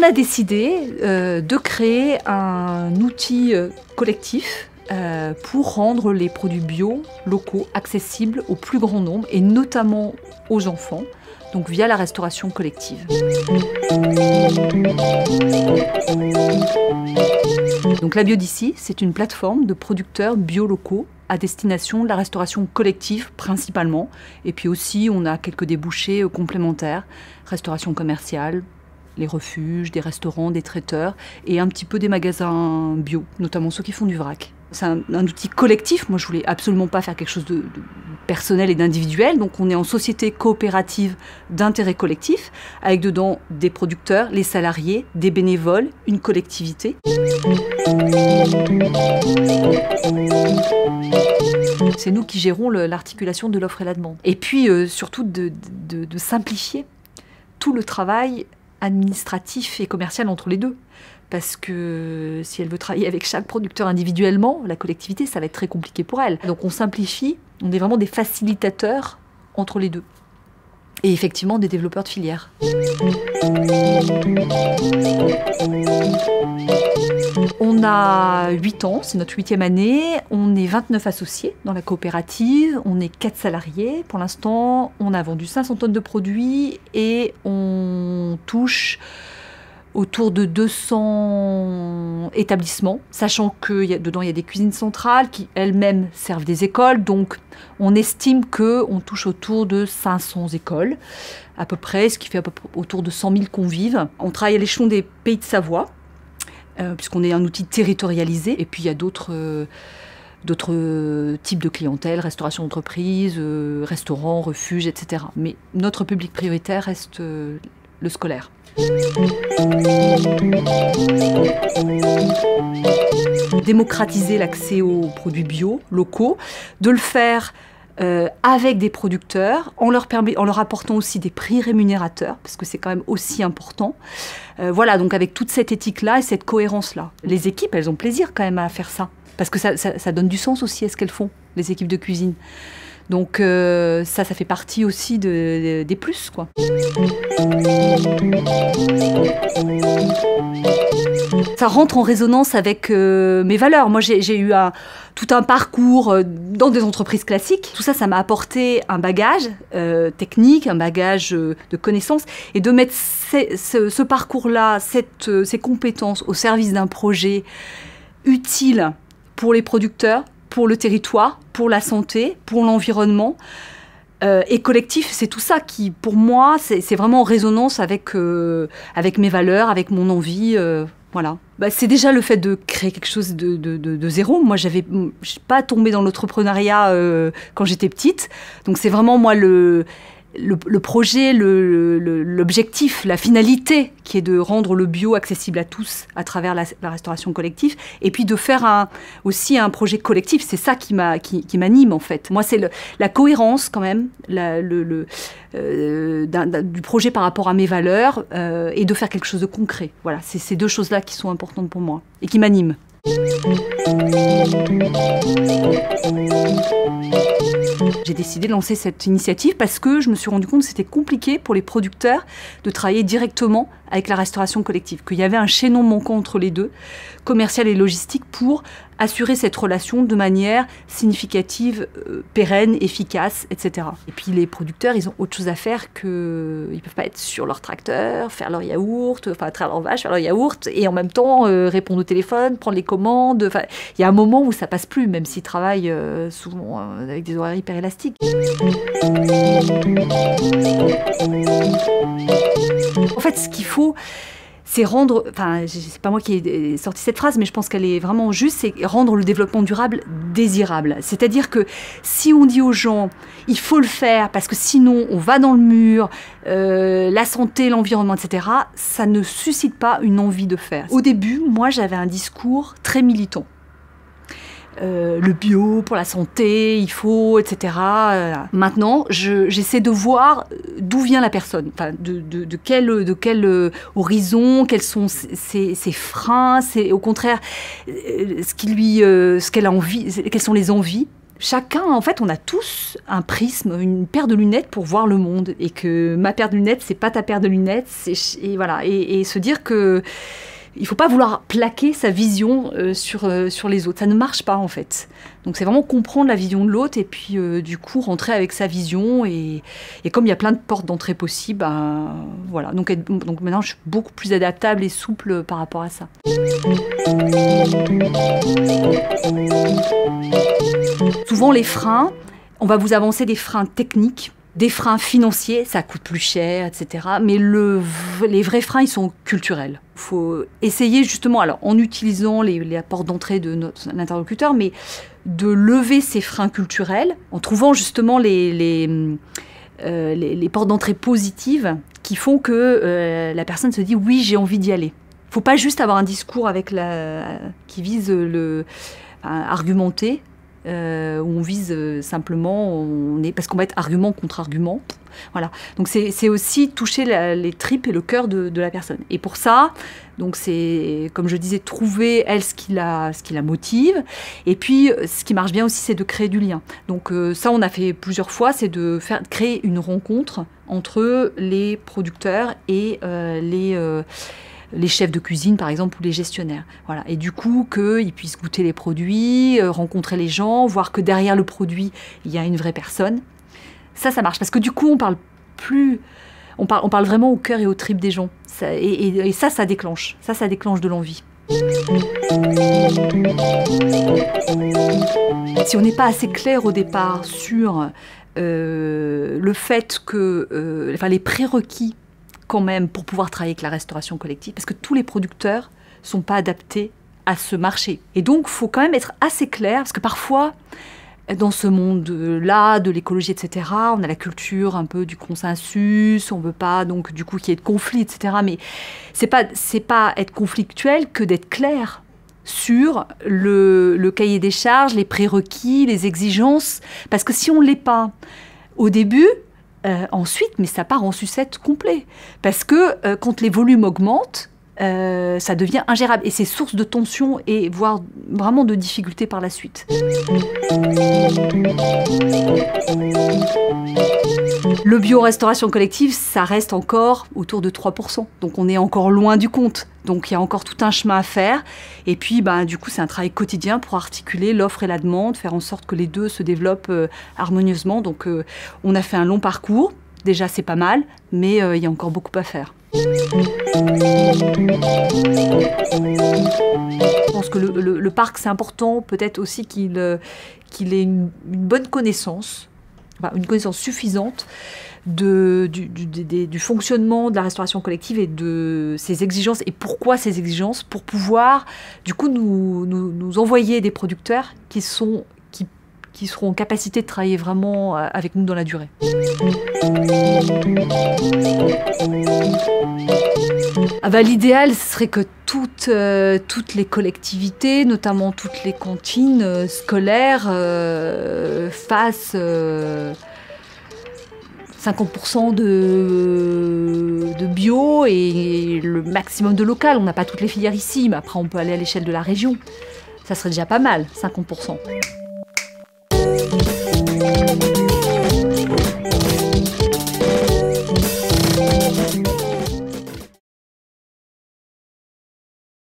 On a décidé de créer un outil collectif pour rendre les produits bio locaux accessibles au plus grand nombre et notamment aux enfants, donc via la restauration collective. Donc la Bio d'ici, c'est une plateforme de producteurs bio locaux à destination de la restauration collective principalement. Et puis aussi, on a quelques débouchés complémentaires, restauration commerciale, les refuges, des restaurants, des traiteurs et un petit peu des magasins bio, notamment ceux qui font du vrac. C'est un outil collectif. Moi, je voulais absolument pas faire quelque chose de personnel et d'individuel. Donc, on est en société coopérative d'intérêt collectif, avec dedans des producteurs, les salariés, des bénévoles, une collectivité. C'est nous qui gérons l'articulation de l'offre et la demande. Et puis, surtout, de simplifier tout le travail administratif et commercial entre les deux. Parce que si elle veut travailler avec chaque producteur individuellement, la collectivité, ça va être très compliqué pour elle. Donc on simplifie, on est vraiment des facilitateurs entre les deux. Et effectivement, des développeurs de filières. On a 8 ans, c'est notre 8e année, on est 29 associés dans la coopérative, on est 4 salariés. Pour l'instant, on a vendu 500 tonnes de produits et on touche autour de 200 établissements, sachant que dedans il y a des cuisines centrales qui elles-mêmes servent des écoles, donc on estime qu'on touche autour de 500 écoles à peu près, ce qui fait à peu près autour de 100 000 convives. On travaille à l'échelon des Pays de Savoie, puisqu'on est un outil territorialisé, et puis il y a d'autres types de clientèle, restauration d'entreprise, restaurants, refuges, etc. Mais notre public prioritaire reste le scolaire. Démocratiser l'accès aux produits bio, locaux, de le faire avec des producteurs, en leur apportant aussi des prix rémunérateurs, parce que c'est quand même aussi important. Voilà, donc avec toute cette éthique-là et cette cohérence-là. Les équipes, elles ont plaisir quand même à faire ça, parce que ça donne du sens aussi à ce qu'elles font, les équipes de cuisine. Donc ça fait partie aussi des plus, quoi. Ça rentre en résonance avec mes valeurs. Moi, j'ai eu tout un parcours dans des entreprises classiques. Tout ça, ça m'a apporté un bagage technique, un bagage de connaissances. Et de mettre ce parcours-là, ces compétences au service d'un projet utile pour les producteurs, pour le territoire, pour la santé, pour l'environnement et collectif, c'est tout ça qui, pour moi, c'est vraiment en résonance avec mes valeurs, avec mon envie. Voilà. C'est déjà le fait de créer quelque chose de zéro. Moi, je n'ai pas tombé dans l'entrepreneuriat quand j'étais petite. Donc, c'est vraiment, moi, le projet, l'objectif, la finalité qui est de rendre le bio accessible à tous à travers la restauration collective et puis de faire aussi un projet collectif. C'est ça qui m'anime en fait. Moi, c'est la cohérence quand même du projet par rapport à mes valeurs et de faire quelque chose de concret. Voilà, c'est ces deux choses-là qui sont importantes pour moi et qui m'animent. J'ai décidé de lancer cette initiative parce que je me suis rendu compte que c'était compliqué pour les producteurs de travailler directement avec la restauration collective, qu'il y avait un chaînon manquant entre les deux, commercial et logistique, pour assurer cette relation de manière significative, pérenne, efficace, etc. Et puis les producteurs, ils ont autre chose à faire que... Ils ne peuvent pas être sur leur tracteur, faire leur yaourt, enfin traire leur vache, faire leur yaourt, et en même temps répondre au téléphone, prendre les commandes. Enfin, il y a un moment où ça passe plus, même s'ils travaillent souvent avec des horaires hyper élastiques. En fait, ce qu'il faut, c'est rendre, enfin, c'est pas moi qui ai sorti cette phrase, mais je pense qu'elle est vraiment juste, c'est rendre le développement durable désirable. C'est-à-dire que si on dit aux gens, il faut le faire parce que sinon on va dans le mur, la santé, l'environnement, etc., ça ne suscite pas une envie de faire. Au début, moi, j'avais un discours très militant. Le bio pour la santé, il faut, etc. Maintenant, j'essaie de voir d'où vient la personne, enfin, de quel horizon, quels sont ses freins, au contraire, ce qu'elle a envie, quelles sont les envies. Chacun, en fait, on a tous un prisme, une paire de lunettes pour voir le monde. Et que ma paire de lunettes, c'est pas ta paire de lunettes. Et voilà. Et se dire que il ne faut pas vouloir plaquer sa vision sur les autres. Ça ne marche pas, en fait. Donc, c'est vraiment comprendre la vision de l'autre et puis, du coup, rentrer avec sa vision. Et comme il y a plein de portes d'entrée possibles, ben, voilà. Donc, maintenant, je suis beaucoup plus adaptable et souple par rapport à ça. Souvent, les freins, on va vous avancer des freins techniques. Des freins financiers, ça coûte plus cher, etc. Mais les vrais freins, ils sont culturels. Il faut essayer justement, alors en utilisant les portes d'entrée de notre interlocuteur, mais de lever ces freins culturels en trouvant justement les portes d'entrée positives qui font que la personne se dit « oui, j'ai envie d'y aller ». Il ne faut pas juste avoir un discours qui vise à argumenter, où on vise simplement, parce qu'on va être argument contre argument. Voilà. Donc c'est aussi toucher les tripes et le cœur de la personne. Et pour ça, donc c'est, comme je disais, trouver, elle, ce qui la motive. Et puis, ce qui marche bien aussi, c'est de créer du lien. Donc ça, on a fait plusieurs fois, c'est de créer une rencontre entre les producteurs et les chefs de cuisine, par exemple, ou les gestionnaires. Voilà. Et du coup, qu'ils puissent goûter les produits, rencontrer les gens, voir que derrière le produit, il y a une vraie personne. Ça marche. Parce que du coup, on parle vraiment au cœur et aux tripes des gens. Et ça déclenche. Ça déclenche de l'envie. Si on n'est pas assez clair au départ sur le fait que... les prérequis quand même pour pouvoir travailler avec la restauration collective, parce que tous les producteurs ne sont pas adaptés à ce marché. Et donc, il faut quand même être assez clair, parce que parfois, dans ce monde-là, de l'écologie, etc., on a la culture un peu du consensus, on ne veut pas, donc, du coup, qu'il y ait de conflits, etc. Mais c'est pas être conflictuel que d'être clair sur le cahier des charges, les prérequis, les exigences, parce que si on ne l'est pas au début, ensuite, mais ça part en sucette complet. Parce que quand les volumes augmentent, ça devient ingérable. Et c'est source de tension et voire vraiment de difficultés par la suite. Le bio-restauration collective, ça reste encore autour de 3%. Donc on est encore loin du compte. Donc il y a encore tout un chemin à faire. Et puis du coup, c'est un travail quotidien pour articuler l'offre et la demande, faire en sorte que les deux se développent harmonieusement. Donc on a fait un long parcours. Déjà, c'est pas mal, mais il y a encore beaucoup à faire. Je pense que le parc, c'est important, peut-être aussi qu'il ait une bonne connaissance, une connaissance suffisante du fonctionnement de la restauration collective et de ses exigences. Et pourquoi ces exigences? Pour pouvoir, du coup, nous envoyer des producteurs qui seront en capacité de travailler vraiment avec nous dans la durée. L'idéal, ce serait que toutes les collectivités, notamment toutes les cantines scolaires, fassent 50% de bio et le maximum de local. On n'a pas toutes les filières ici, mais après on peut aller à l'échelle de la région. Ça serait déjà pas mal, 50%.